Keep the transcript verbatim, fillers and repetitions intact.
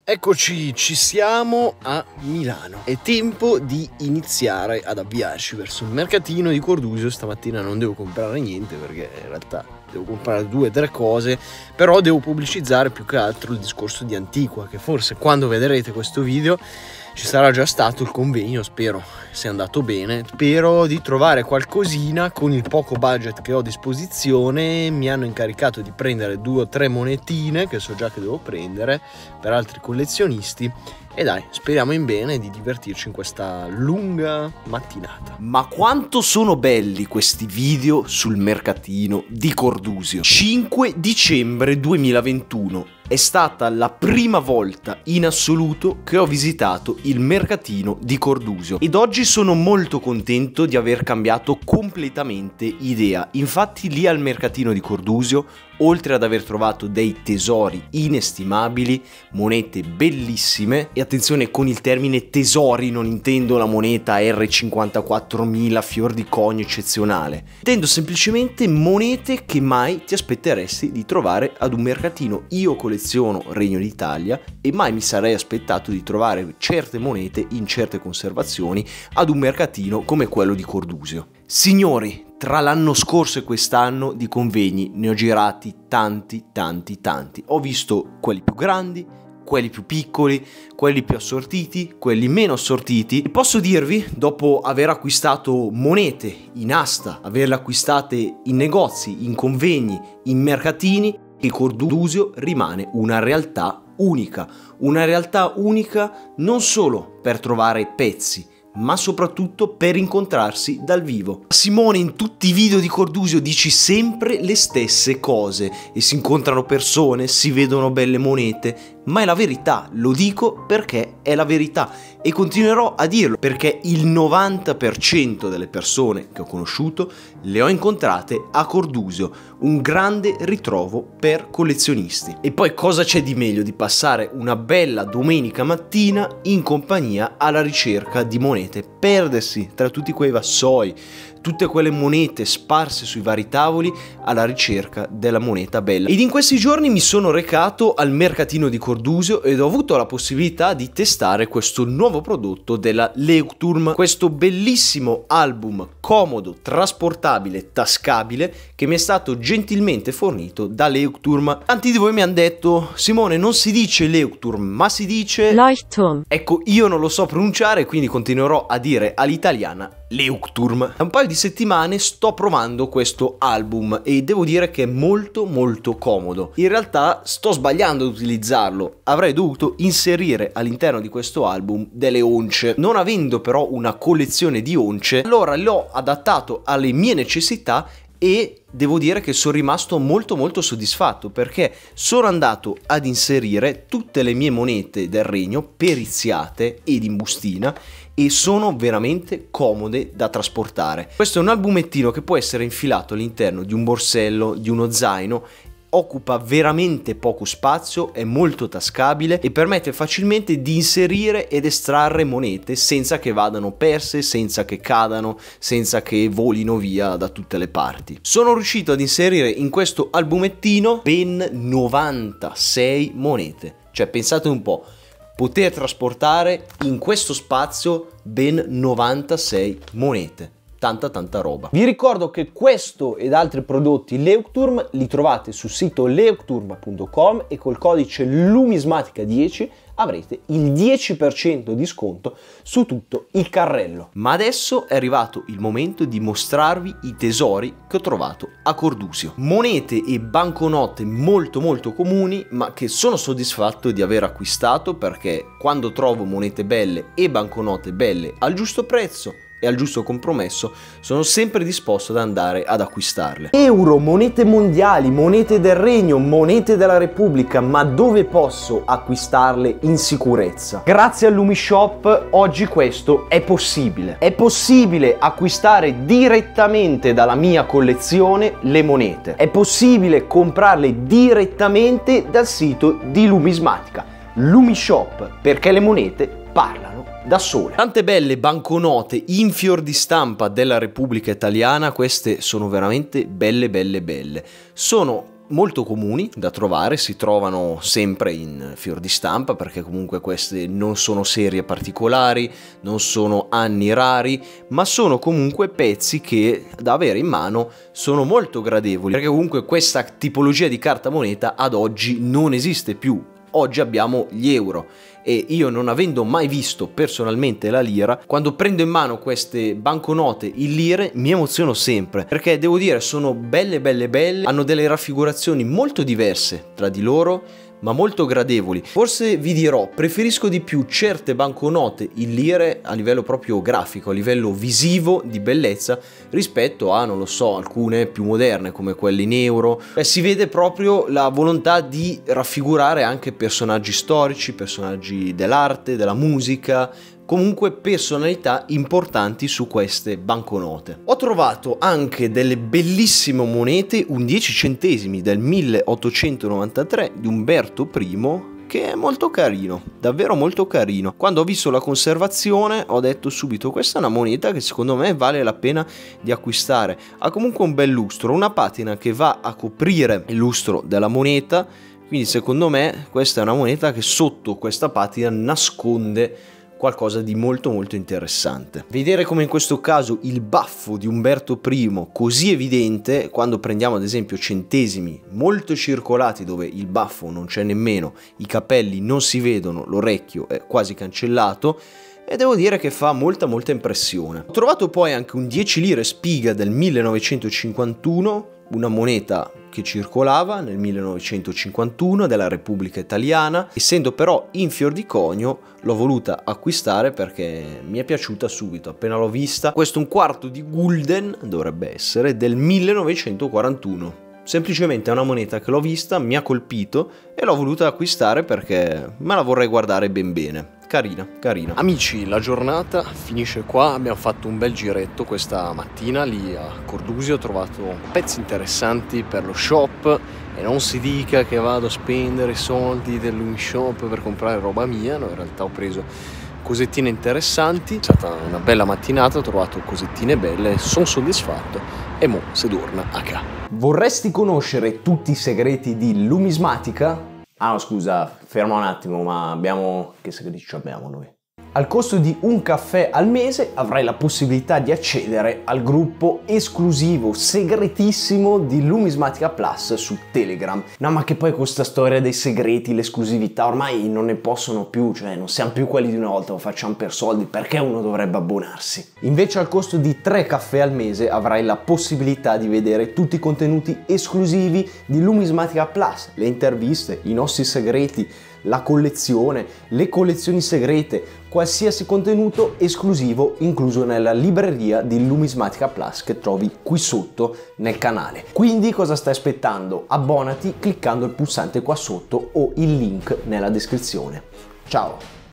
Eccoci, ci siamo a Milano. È tempo di iniziare ad avviarci verso il mercatino di Cordusio. Stamattina non devo comprare niente perché in realtà devo comprare due o tre cose, però devo pubblicizzare più che altro il discorso di Antiqua, che forse quando vedrete questo video ci sarà già stato il convegno, spero sia andato bene. Spero di trovare qualcosina con il poco budget che ho a disposizione. Mi hanno incaricato di prendere due o tre monetine che so già che devo prendere per altri collezionisti. E dai, speriamo in bene di divertirci in questa lunga mattinata. Ma quanto sono belli questi video sul mercatino di Cordusio. cinque dicembre duemilaventuno è stata la prima volta in assoluto che ho visitato il mercatino di Cordusio ed oggi sono molto contento di aver cambiato completamente idea. Infatti lì al mercatino di Cordusio, oltre ad aver trovato dei tesori inestimabili, monete bellissime, e attenzione con il termine tesori non intendo la moneta R cinquantaquattromila fior di conio eccezionale, intendo semplicemente monete che mai ti aspetteresti di trovare ad un mercatino. Io colleziono Regno d'Italia e mai mi sarei aspettato di trovare certe monete in certe conservazioni ad un mercatino come quello di Cordusio. Signori, tra l'anno scorso e quest'anno di convegni ne ho girati tanti tanti tanti. Ho visto quelli più grandi, quelli più piccoli, quelli più assortiti, quelli meno assortiti, e posso dirvi, dopo aver acquistato monete in asta, averle acquistate in negozi, in convegni, in mercatini, che Cordusio rimane una realtà unica, una realtà unica non solo per trovare pezzi, ma soprattutto per incontrarsi dal vivo. Simone, in tutti i video di Cordusio dici sempre le stesse cose e si incontrano persone, si vedono belle monete, ma è la verità, lo dico perché è la verità e continuerò a dirlo perché il novanta per cento delle persone che ho conosciuto le ho incontrate a Cordusio, un grande ritrovo per collezionisti. E poi cosa c'è di meglio di passare una bella domenica mattina in compagnia alla ricerca di monete, perdersi tra tutti quei vassoi, tutte quelle monete sparse sui vari tavoli alla ricerca della moneta bella. Ed in questi giorni mi sono recato al mercatino di Cordusio ed ho avuto la possibilità di testare questo nuovo prodotto della Leuchtturm, questo bellissimo album comodo, trasportabile, tascabile che mi è stato gentilmente fornito da Leuchtturm. Tanti di voi mi hanno detto: Simone, non si dice Leuchtturm ma si dice Leuchtturm. Ecco, io non lo so pronunciare, quindi continuerò a dire all'italiana Leuchtturm. Da un paio di settimane sto provando questo album e devo dire che è molto molto comodo. In realtà sto sbagliando ad utilizzarlo, avrei dovuto inserire all'interno di questo album delle once. Non avendo però una collezione di once, allora l'ho adattato alle mie necessità e devo dire che sono rimasto molto molto soddisfatto perché sono andato ad inserire tutte le mie monete del regno periziate ed in bustina e sono veramente comode da trasportare. Questo è un albumettino che può essere infilato all'interno di un borsello, di uno zaino, occupa veramente poco spazio, è molto tascabile e permette facilmente di inserire ed estrarre monete senza che vadano perse, senza che cadano, senza che volino via da tutte le parti. Sono riuscito ad inserire in questo albumettino ben novantasei monete, cioè pensate un po', poter trasportare in questo spazio ben novantasei monete. Tanta tanta roba. Vi ricordo che questo ed altri prodotti Leuchtturm li trovate sul sito leuchtturm punto com e col codice lumismatica dieci avrete il dieci per cento di sconto su tutto il carrello. Ma adesso è arrivato il momento di mostrarvi i tesori che ho trovato a Cordusio. Monete e banconote molto molto comuni, ma che sono soddisfatto di aver acquistato perché quando trovo monete belle e banconote belle al giusto prezzo e al giusto compromesso sono sempre disposto ad andare ad acquistarle. Euro, monete mondiali, monete del regno, monete della Repubblica, ma dove posso acquistarle in sicurezza? Grazie al LumiShop oggi questo è possibile. È possibile acquistare direttamente dalla mia collezione le monete. È possibile comprarle direttamente dal sito di Lumismatica. LumiShop, perché le monete parlano da sole. Tante belle banconote in fior di stampa della Repubblica Italiana, queste sono veramente belle belle belle. Sono molto comuni da trovare, si trovano sempre in fior di stampa perché comunque queste non sono serie particolari, non sono anni rari, ma sono comunque pezzi che da avere in mano sono molto gradevoli, perché comunque questa tipologia di carta moneta ad oggi non esiste più. Oggi abbiamo gli euro e io, non avendo mai visto personalmente la lira, quando prendo in mano queste banconote in lire mi emoziono sempre, perché devo dire sono belle belle belle, hanno delle raffigurazioni molto diverse tra di loro ma molto gradevoli. Forse vi dirò, preferisco di più certe banconote in lire a livello proprio grafico, a livello visivo di bellezza, rispetto a, non lo so, alcune più moderne come quelle in euro. Beh, si vede proprio la volontà di raffigurare anche personaggi storici, personaggi dell'arte, della musica, comunque personalità importanti su queste banconote. Ho trovato anche delle bellissime monete, un dieci centesimi del milleottocentonovantatré di Umberto I, che è molto carino, davvero molto carino. Quando ho visto la conservazione ho detto subito: questa è una moneta che secondo me vale la pena di acquistare. Ha comunque un bel lustro, una patina che va a coprire il lustro della moneta, quindi secondo me questa è una moneta che sotto questa patina nasconde qualcosa di molto molto interessante. Vedere come in questo caso il baffo di Umberto I, così evidente, quando prendiamo ad esempio centesimi molto circolati dove il baffo non c'è nemmeno, i capelli non si vedono, l'orecchio è quasi cancellato, e devo dire che fa molta molta impressione. Ho trovato poi anche un dieci lire spiga del millenovecentocinquantuno, una moneta che circolava nel millenovecentocinquantuno della Repubblica Italiana. Essendo però in fior di conio l'ho voluta acquistare perché mi è piaciuta subito appena l'ho vista. Questo un quarto di gulden dovrebbe essere, del millenovecentoquarantuno. Semplicemente è una moneta che l'ho vista, mi ha colpito e l'ho voluta acquistare perché me la vorrei guardare ben bene. Carina, carina. Amici, la giornata finisce qua, abbiamo fatto un bel giretto questa mattina lì a Cordusio, ho trovato pezzi interessanti per lo shop e non si dica che vado a spendere i soldi del Lumi Shop per comprare roba mia, no, in realtà ho preso cosettine interessanti, è stata una bella mattinata, ho trovato cosettine belle, sono soddisfatto e mo se torna a ca. Vorresti conoscere tutti i segreti di Lumismatica? Ah no, scusa, ferma un attimo, ma abbiamo... che segreti abbiamo noi? Al costo di un caffè al mese avrai la possibilità di accedere al gruppo esclusivo, segretissimo di Lumismatica Plus su Telegram. No, ma che poi questa storia dei segreti, l'esclusività, ormai non ne possono più, cioè non siamo più quelli di una volta, lo facciamo per soldi, perché uno dovrebbe abbonarsi? Invece al costo di tre caffè al mese avrai la possibilità di vedere tutti i contenuti esclusivi di Lumismatica Plus, le interviste, i nostri segreti, la collezione, le collezioni segrete, qualsiasi contenuto esclusivo incluso nella libreria di Lumismatica Plus che trovi qui sotto nel canale. Quindi cosa stai aspettando? Abbonati cliccando il pulsante qua sotto o il link nella descrizione. Ciao!